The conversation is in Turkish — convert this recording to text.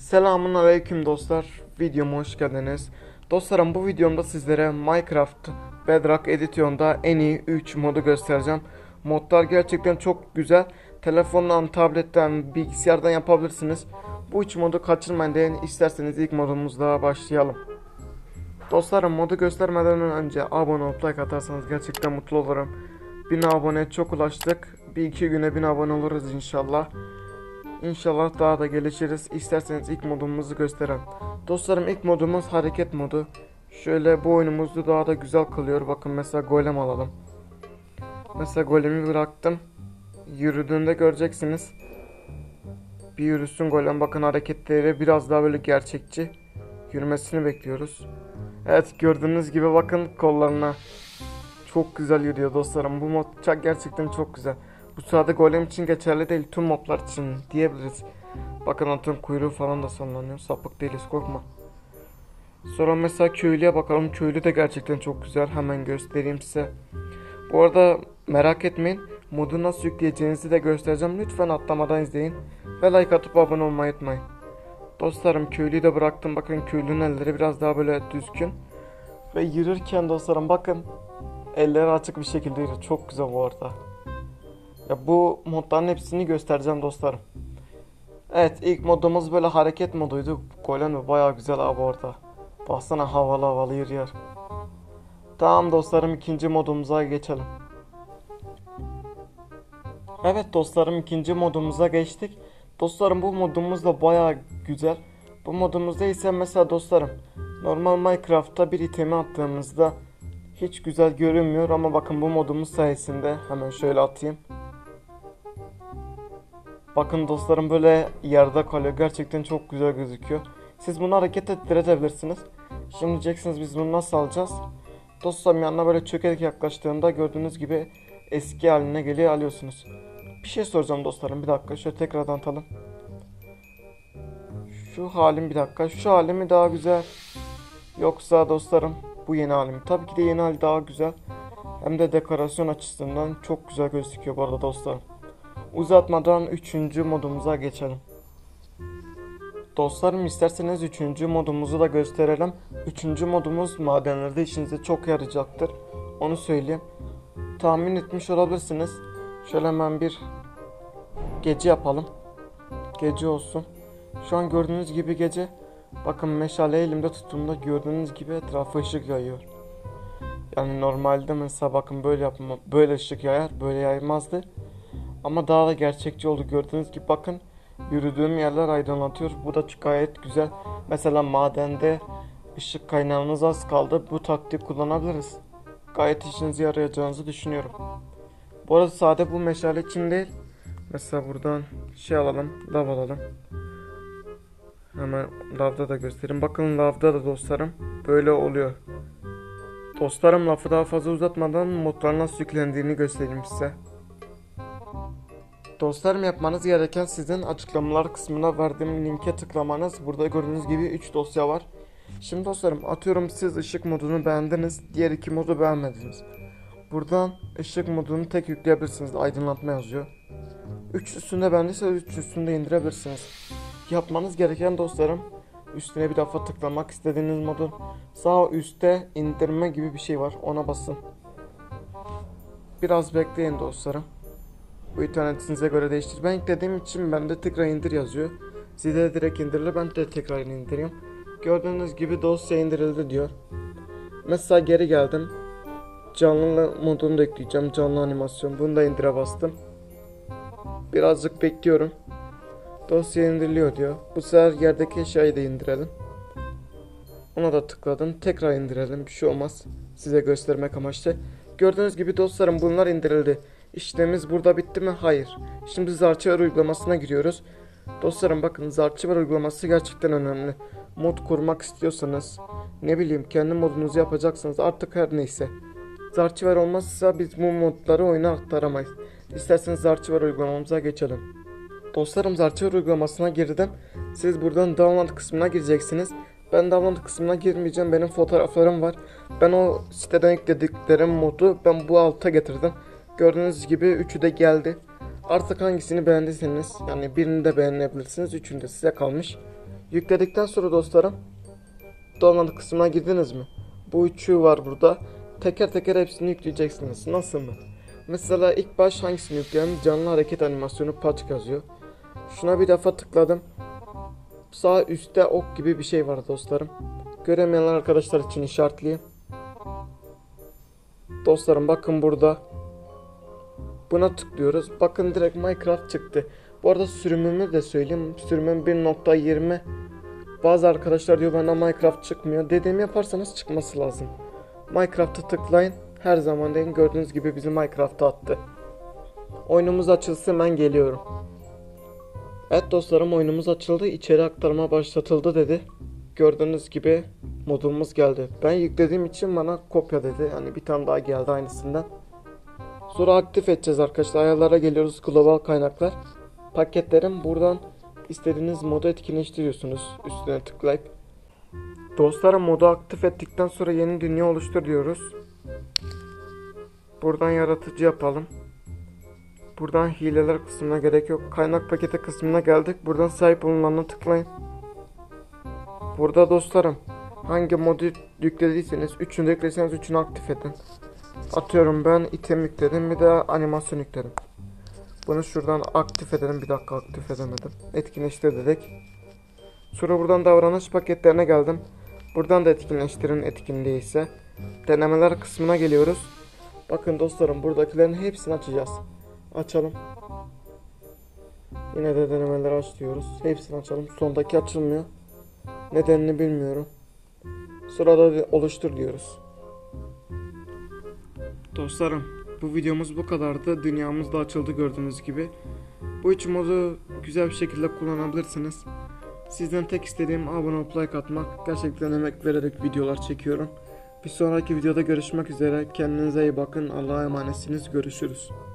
Selamun aleyküm dostlar. Videoma hoş geldiniz. Dostlarım, bu videomda sizlere Minecraft Bedrock Edition'da en iyi 3 modu göstereceğim. Modlar gerçekten çok güzel. Telefondan, tabletten, bilgisayardan yapabilirsiniz. Bu 3 modu kaçırmayın deyin. İsterseniz ilk modumuzla başlayalım. Dostlarım, modu göstermeden önce abone olup like atarsanız gerçekten mutlu olurum. 1000 abone çok ulaştık. Bir iki güne 1000 abone oluruz inşallah. İnşallah daha da gelişiriz. İsterseniz ilk modumuzu göstereyim. Dostlarım, ilk modumuz hareket modu. Şöyle bu oyunumuzu daha da güzel kılıyor. Bakın mesela golem alalım. Mesela golemi bıraktım. Yürüdüğünde göreceksiniz. Bir yürüsün golem. Bakın hareketleri biraz daha böyle gerçekçi. Yürümesini bekliyoruz. Evet, gördüğünüz gibi bakın kollarına. Çok güzel yürüyor dostlarım. Bu mod gerçekten çok güzel. Bu sadece golem için geçerli değil, tüm moblar için diyebiliriz. Bakın atın kuyruğu falan da sallanıyor. Sapık değiliz, korkma. Sonra mesela köylüye bakalım. Köylü de gerçekten çok güzel. Hemen göstereyim size. Bu arada merak etmeyin. Modu nasıl yükleyeceğinizi de göstereceğim. Lütfen atlamadan izleyin. Ve like atıp abone olmayı unutmayın. Dostlarım, köylüyü de bıraktım. Bakın köylünün elleri biraz daha böyle düzgün. Ve yürürken dostlarım bakın. Elleri açık bir şekilde yürüyor. Çok güzel bu arada. Ya bu modların hepsini göstereceğim dostlarım. Evet, ilk modumuz böyle hareket moduydu. Golem de bayağı güzel abi orada. Baksana, havalı havalı yürüyor. Tamam dostlarım, ikinci modumuza geçelim. Evet dostlarım, ikinci modumuza geçtik. Dostlarım, bu modumuz da bayağı güzel. Bu modumuzda ise mesela dostlarım, normal Minecraft'ta bir itemi attığımızda hiç güzel görünmüyor ama bakın bu modumuz sayesinde hemen şöyle atayım. Bakın dostlarım, böyle yerde kalıyor. Gerçekten çok güzel gözüküyor. Siz bunu hareket ettirebilirsiniz. Şimdi diyeceksiniz biz bunu nasıl alacağız? Dostlarım, yanına böyle çökerek yaklaştığında gördüğünüz gibi eski haline geliyor, alıyorsunuz. Bir şey soracağım dostlarım, bir dakika şöyle tekrardan atalım. Şu halim, bir dakika, şu halim mi daha güzel yoksa dostlarım bu yeni halim? Tabii ki de yeni hali daha güzel. Hem de dekorasyon açısından çok güzel gözüküyor bu arada dostlarım. Uzatmadan 3. modumuza geçelim. Dostlarım, isterseniz 3. modumuzu da gösterelim. 3. modumuz madenlerde işinize çok yarayacaktır. Onu söyleyeyim. Tahmin etmiş olabilirsiniz. Şöyle hemen bir gece yapalım. Gece olsun. Şu an gördüğünüz gibi gece. Bakın meşale elimde tuttuğumda gördüğünüz gibi etrafa ışık yayıyor. Yani normalde mesela bakın böyle yapma, böyle ışık yayar, böyle yaymazdı. Ama daha da gerçekçi oldu, gördüğünüz gibi bakın. Yürüdüğüm yerler aydınlatıyor. Bu da gayet güzel. Mesela madende ışık kaynağımız az kaldı. Bu taktiği kullanabiliriz. Gayet işinize yarayacağınızı düşünüyorum. Bu arada sade bu meşale için değil. Mesela buradan şey alalım. Lav alalım. Hemen lavda da göstereyim. Bakın lavda da dostlarım böyle oluyor. Dostlarım, lafı daha fazla uzatmadan modlar nasıl yüklendiğini göstereyim size. Dostlarım, yapmanız gereken sizin açıklamalar kısmına verdiğim linke tıklamanız. Burada gördüğünüz gibi 3 dosya var. Şimdi dostlarım, atıyorum siz ışık modunu beğendiniz, diğer 2 modu beğenmediniz. Buradan ışık modunu tek yükleyebilirsiniz, aydınlatma yazıyor. 3 üstünde beğendiyse 3 üstünde indirebilirsiniz. Yapmanız gereken dostlarım, üstüne bir defa tıklamak, istediğiniz modun sağ üstte indirme gibi bir şey var, ona basın. Biraz bekleyin dostlarım. Bu internetinize göre değiştir. Ben yüklediğim için bende tekrar indir yazıyor. Size de direkt indirilir. Ben de tekrar indireyim. Gördüğünüz gibi dosya indirildi diyor. Mesela geri geldim. Canlı modunu da ekleyeceğim. Canlı animasyon. Bunu da indire bastım. Birazcık bekliyorum. Dosya indiriliyor diyor. Bu sefer yerdeki eşyayı da indirelim. Ona da tıkladım. Tekrar indirelim. Bir şey olmaz. Size göstermek amaçlı. Gördüğünüz gibi dostlarım, bunlar indirildi. İşlemimiz burada bitti mi? Hayır. Şimdi Zarchiver uygulamasına giriyoruz. Dostlarım bakın, Zarchiver uygulaması gerçekten önemli. Mod kurmak istiyorsanız, ne bileyim kendi modunuzu yapacaksınız, artık her neyse. Zarchiver olmazsa biz bu modları oyuna aktaramayız. İsterseniz Zarchiver uygulamamıza geçelim. Dostlarım, Zarchiver uygulamasına girdim. Siz buradan download kısmına gireceksiniz. Ben download kısmına girmeyeceğim. Benim fotoğraflarım var. Ben o siteden yüklediklerim modu ben bu alta getirdim. Gördüğünüz gibi üçü de geldi. Artık hangisini beğendiyseniz, yani birini de beğenebilirsiniz. Üçünü de size kalmış. Yükledikten sonra dostlarım, download kısmına girdiniz mi? Bu üçü var burada. Teker teker hepsini yükleyeceksiniz. Nasıl mı? Mesela ilk baş hangisini yükleyelim? Canlı hareket animasyonu patch yazıyor. Şuna bir defa tıkladım. Sağ üstte ok gibi bir şey var dostlarım. Göremeyenler arkadaşlar için işaretleyeyim. Dostlarım bakın burada. Buna tıklıyoruz. Bakın direkt Minecraft çıktı. Bu arada sürümümü de söyleyeyim. Sürümüm 1.20. Bazı arkadaşlar diyor bana Minecraft çıkmıyor. Dediğimi yaparsanız çıkması lazım. Minecraft'a tıklayın. Her zaman deyin, gördüğünüz gibi bizi Minecraft'a attı. Oyunumuz açılsın, ben geliyorum. Evet dostlarım, oyunumuz açıldı. İçeri aktarma başlatıldı dedi. Gördüğünüz gibi modumuz geldi. Ben yüklediğim için bana kopya dedi. Yani bir tane daha geldi aynısından. Sonra aktif edeceğiz arkadaşlar. Ayarlara geliyoruz. Global kaynaklar. Paketlerim, buradan istediğiniz modu etkinleştiriyorsunuz. Üstüne tıklayıp. Dostlarım, modu aktif ettikten sonra yeni dünya oluştur diyoruz. Buradan yaratıcı yapalım. Buradan hileler kısmına gerek yok. Kaynak paketi kısmına geldik. Buradan sahip olunanına tıklayın. Burada dostlarım, hangi modu yüklediyseniz, üçünü de yüklediyseniz üçünü aktif edin. Atıyorum ben item yükledim, bir de animasyon yükledim. Bunu şuradan aktif edelim. Bir dakika, aktif edemedim. Etkinleştir dedik. Sonra buradan davranış paketlerine geldim. Buradan da etkinleştirin, etkin değilse. Denemeler kısmına geliyoruz. Bakın dostlarım, buradakilerin hepsini açacağız. Açalım. Yine de denemeleri aç diyoruz. Hepsini açalım. Sondaki açılmıyor. Nedenini bilmiyorum. Sırada oluştur diyoruz. Dostlarım, bu videomuz bu kadardı. Dünyamız da açıldı gördüğünüz gibi. Bu üç modu güzel bir şekilde kullanabilirsiniz. Sizden tek istediğim abone olup like atmak. Gerçekten emek vererek videolar çekiyorum. Bir sonraki videoda görüşmek üzere. Kendinize iyi bakın. Allah'a emanetsiniz. Görüşürüz.